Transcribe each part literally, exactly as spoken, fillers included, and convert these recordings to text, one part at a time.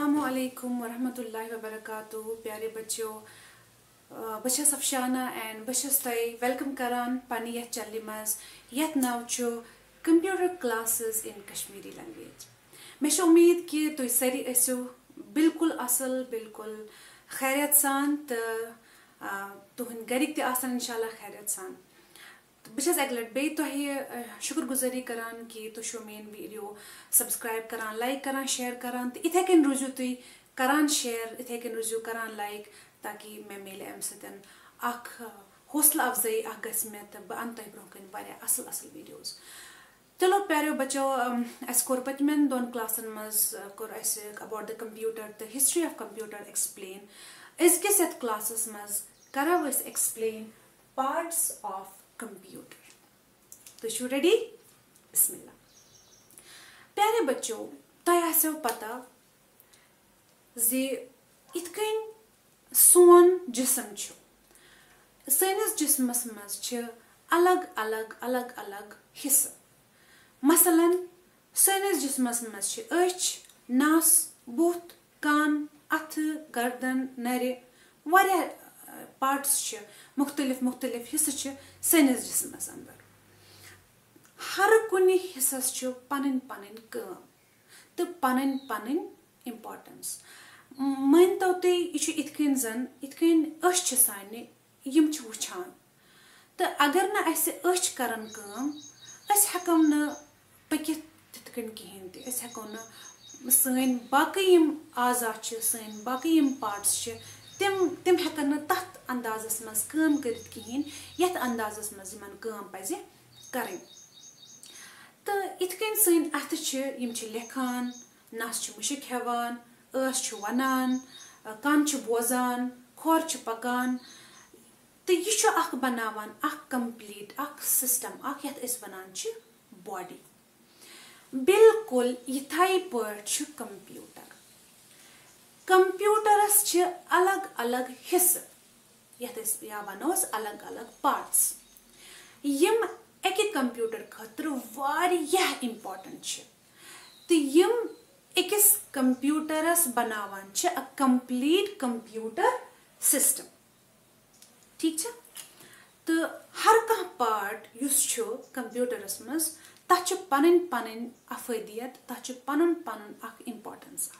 Assalamualaikum warahmatullahi wabarakatuh. प्यारे बच्चों, बस अफशाना एंड बस तय वेलकम करान पानी यथ चैनल मज यथ नाव छो computer classes in Kashmiri language. मे उम्मीद कि तुम सारी ऐसो बिल्कुल असल बिल्कुल खैरियत सान तो तुहन गरिक ते आसान इंशाल्लाह खैरियत सान। बस एक लट बे तुह शुक्रगुजारी करान कि तुम मेन वीडियो सब्सक्राइब करान, लाइक करान, शेयर करान। तो इथे कन रोजू तुम करान शेयर, इथे कन रोजू करान लाइक, ताकि मैं मिले अम सतन अख हौसला अफजाई अख गस मे तो बह अन तुह ब्रोह कन वारिया असल असल वीडियोस। चलो प्यारो बच्चो, अस कोर पतमेन दोन क्लासन मज कोर अस about the computer the history of computer explain. अजकिस यथ क्लासस मज करो अस एक्सप्लेन पार्ट्स ऑफ कंप्यूटर। तो शू रेडी? बिस्मिल्लाह। प्यारे बच्चों, तुह आसो पता जे इत कन सोन जिस्म छु, सनिस जिस्मस मज छ अलग अलग अलग अलग हिस्सा। मसलन सनिस जिस्मस मज छ अच, नस, बुथ, कान, अथ, गर्दन, नरे वारिया पार्ट्स छ, मुख्तलिफ मुख्तलिफ हिस्से छ सनिस जिस्मस अंदर। हर कुन हिस्सस छ पनन पनन काम तो पनन पनन इम्पोर्टेंस। मन तो तुम यह इत कन जन इत कन अच छ साने यम छ वुछान, तो अगर न अस अच करन काम अस हेको न पकित तित कन कहीं ते, अस हेको न सन बाकी यम आजा छ, सन बाकी यम पार्ट्स छ तिम तिम हेकन न तथ अंदाजस मज काम करित कहीं यथ अंदाजस मज यमन काम पजे करन। तो इत कन सन अथ छ यम छ लिखान, नस छ मुशिक हेवान, अस छ वनान, कान छ बोजान, खोर छ पकान। तो यह छ अख बनावान अख कंप्लीट अख सिस्टम अख यथ अस वनान छ बॉडी। बिल्कुल यथाई पर छ कंप्यूटर। कंप्यूटरस छ अलग अलग हिस्से यथ अस या वनोस अलग अलग पार्ट्स। यम एक कंप्यूटर खतर वारियाह इम्पोर्टेंट छ। तो यम एकस कंप्यूटरस बनावान छ अ कंप्लीट कंप्यूटर सिस्टम। ठीक छ? तो हर कह पार्ट युस छ कंप्यूटरस मज तथ छ पनन पनन अफदियत, तथ छ पनन पनन अख इम्पोर्टेंस।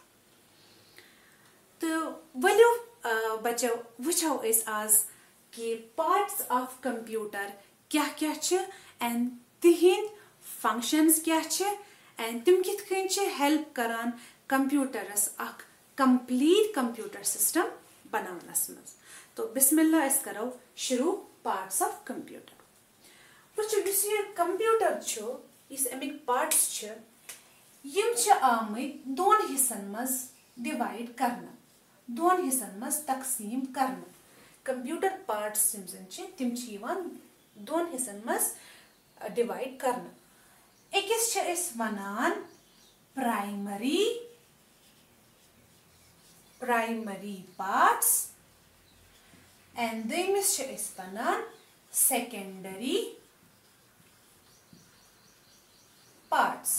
तो वलो बच्चो वुछो अस आज कि पार्ट्स ऑफ कंप्यूटर क्या क्या छ एंड तिहिंद फंक्शंस क्या छ एंड तिम कित कन छ हेल्प करान कंप्यूटरस अख कंप्लीट कंप्यूटर सिस्टम बनावनस मज। तो बिस्मिल्लाह अस करो शुरू पार्ट्स ऑफ कंप्यूटर। वुछो इस ये कंप्यूटर छ इस अमिक पार्ट्स छ यम छ आमत दोन हिस्सन मज डिवाइड करना, दोन हिस्सन मज तकसीम करना। कंप्यूटर पार्ट्स यम जन छ तिम छ यवान दोन हिस्सन मज डिवाइड करना। एकस छ अस वनान प्राइमरी प्राइमरी पार्ट्स एंड दोयमिस छ अस वनान सेकेंडरी पार्ट्स।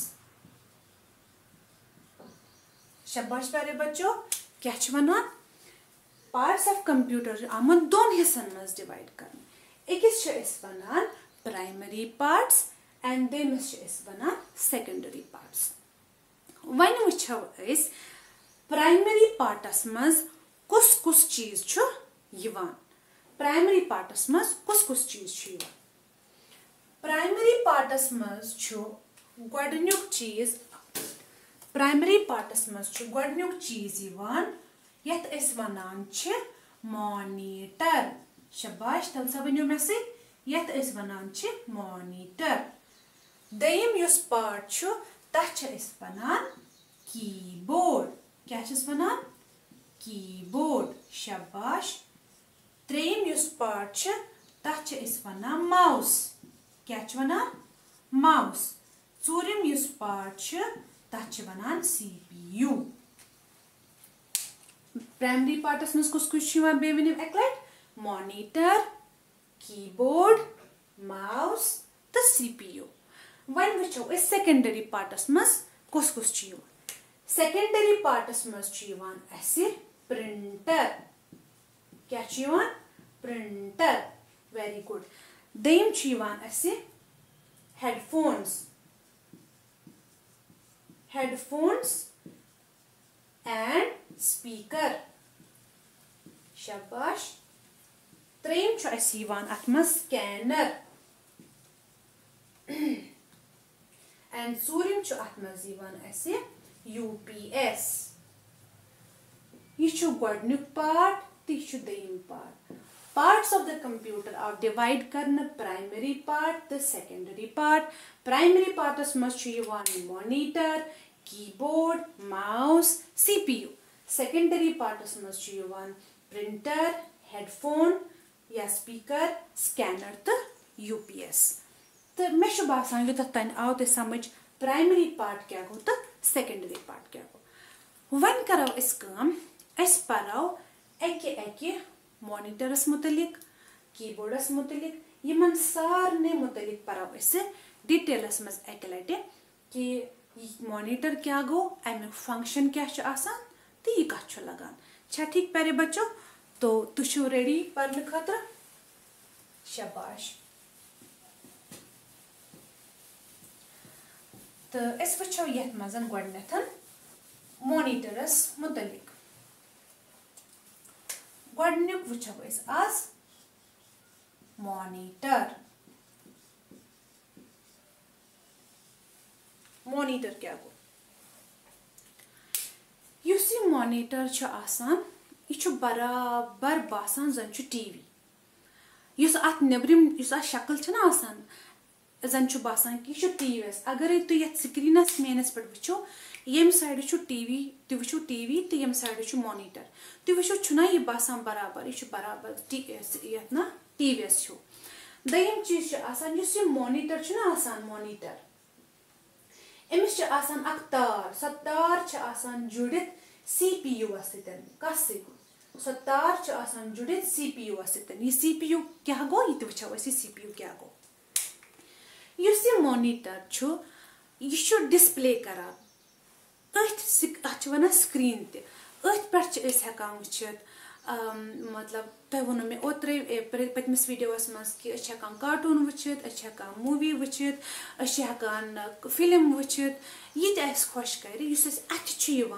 शाबाश प्यारे बच्चों, क्या छ वनान पार्ट्स ऑफ कंप्यूटर आमन दोन हिस्सन मज डिवाइड करना। एकस छ अस वनान प्राइमरी पार्ट्स एंड दोयमिस छ अस वनान सेकेंडरी पार्ट्स। वन वुछो अस प्राइमरी पार्टस मज कुस कुस चीज छ यवान। प्राइमरी पार्टस मज कुस कुस चीज छ यवान। प्राइमरी पार्टस मज छ गोडन्युक चीज प्राइमरी पार्टस मज छ गोडन्युक चीज यवान यथ अस वनान छ मॉनिटर। शाबाश, तल सा वनियो मे से यथ अस वनान छ मॉनिटर। दयम युस पार्ट छ तथ छ अस वनान कीबोर्ड। क्या छ अस वनान? कीबोर्ड। शाबाश। त्रेयम युस पार्ट छ तथ छ अस वनान माउस। क्या छ वनान? माउस। चोरिम युस पार्ट छ तथ छ वनान सीपीयू। प्राइमरी पार्टस मज कुस कुस छ बे वनिम एक लट मॉनिटर, कीबोर्ड, माउस तो सीपीयू। वन वुछो अस सेकेंडरी पार्टस मज कुस कुस छ। secondary parts must chu yivan ase printer. Kya chu yivan? Printer. Very good. Deyim chu yivan ase headphones. Headphones and speaker. Shabash. Treyim chu ase yivan atma scanner. And Surim chu atma yivan ase U P S. Ye chu godnuk part, te chu deyim part. Parts of the computer are divided karna primary part, the secondary part. Primary parts must chu yivan monitor, keyboard, mouse, C P U. Secondary parts must chu yivan printer, headphone, या speaker, scanner to U P S. तो मैं शुभ आसान जो तन आओ ते समझ primary part क्या हो तो secondary part क्या हो. वन कराओ इस काम इस पराओ एके एके monitors मुतलिक, keyboards मुतलिक, ये मन सार ने मुतलिक पराओ इसे details में एके लाइटे कि monitor क्या गो, एम function क्या च आसान, तो ये काचो लगान. अच्छा ठीक प्यारे बच्चों, तो तुशु रेडी पढ़ने खातर शाबाश. तो इस वचो यह मज़न गुड़नेथन मॉनिटर्स मुतलिक गुड़नुक वचो इस आज मॉनिटर. मॉनिटर क्या गो? युसी मॉनिटर च आसान ये बराबर बासान जन टीवी. युस अत नब्रिम युस अत शक्ल छना आसान जन बासान कि यह टीवी. अगर तु ये स्क्रीनस मेनस पे वो ये साइड टीवी तु वो टीवी तो ये साइड मॉनिटर तु वो छुना यह बासान बराबर यह बराबर ये ना टीवी. दयम चीज आसान यह मॉनिटर छना आसान मॉनिटर अमिस आसान अख तार सो तार आसान जुड़ित सी पी यू सतन कस सो तार आसान जुड़ित सी पी यू सतन. यह सी पी यू क्या गो ये वो सी पी यू क्या गो. युस यह मॉनिटर छु यह डिस्प्ले करान अथ वन स्क्रीन तथ पे हेकान वुचित मतलब तुम वो मे ओत्रे पतमिस वीडियोस मज कि हेकान कार्टून वुचित हेकान मूवी वुचित हेकान फिल्म वुचित ये खुश कर अथ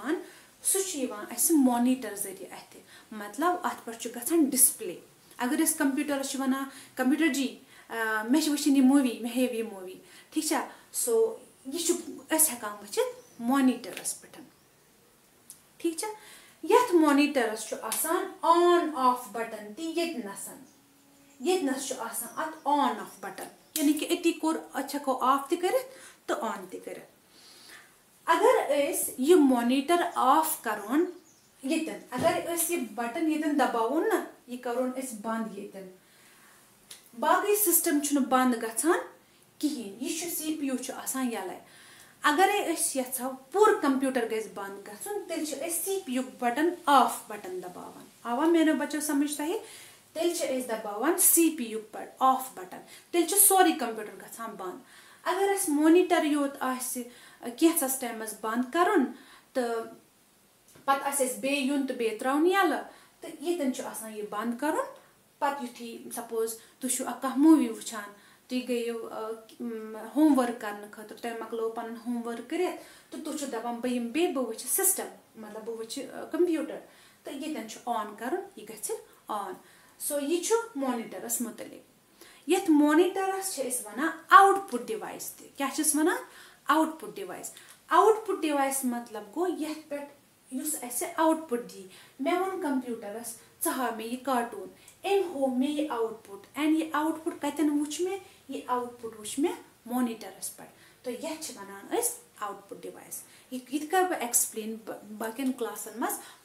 सह मॉनिटर जरिए अथ मतलब अत पे गसान डिस्प्ले. अगर कंप्यूटर वन कंप्यूटर जी मे वुचन यह मूवी मे हेव यह मूवी ठीक है. सो यह हेकान वुचित मॉनिटरस पे ठीक है. यथ मॉनिटरस आसान ऑन ऑफ बटन ती यतनसन यतनस आसान अत ऑन ऑफ बटन यानी कि अति कोर हेको ऑफ त कर तो ऑन त कर. अगर यह मॉनिटर ऑफ करोन यतन अगर यह बटन यतन दबावन ना यह करोन बंद यतन बाकी सिस्टम बंद गसान कहें यह सी पी यू आसान यलै. अगर यो पूर कंप्यूटर गज बंद गन तेल C P U button off button दबावान. आवा मेरे बच्चों समझ तह तेल दबावान C P U off button तेल सोरी कंप्यूटर गसान बंद. अगर मॉनिटर योत कैंसस टाइमस बंद करन तो पे बे युन तो बे त्राउन यल तो यतन यह बंद कर पत युथी सपोज तुम कह मूवी वुचान तुम गयो होमवर्क करने खतर तुम मकलो पन होमवर्क कर तो तुम दपान बह बे बह वो सिस्टम मतलब बह वो कंप्यूटर तो यतन ऑन कर यह ग ऑन. सो यह मॉनिटरस मुतलिक. यथ मॉनिटरस वन आउटपुट डिवाइस क्या वन आउटपुट डिवाइस. आउटपुट डिवाइस मतलब गो ये पे आउटपुट दी मे वो कंप्यूटरस हा मे यह कार्टून एम हो मे यह आउटपुट एंड ये आउटपुट कतन वुच मे ये आउटपुट वुच मे मॉनिटरस पे तो यह वन आउटपुट डिवाइस. यह कर बह एक्सप्लेन बाकिन क्लासन मज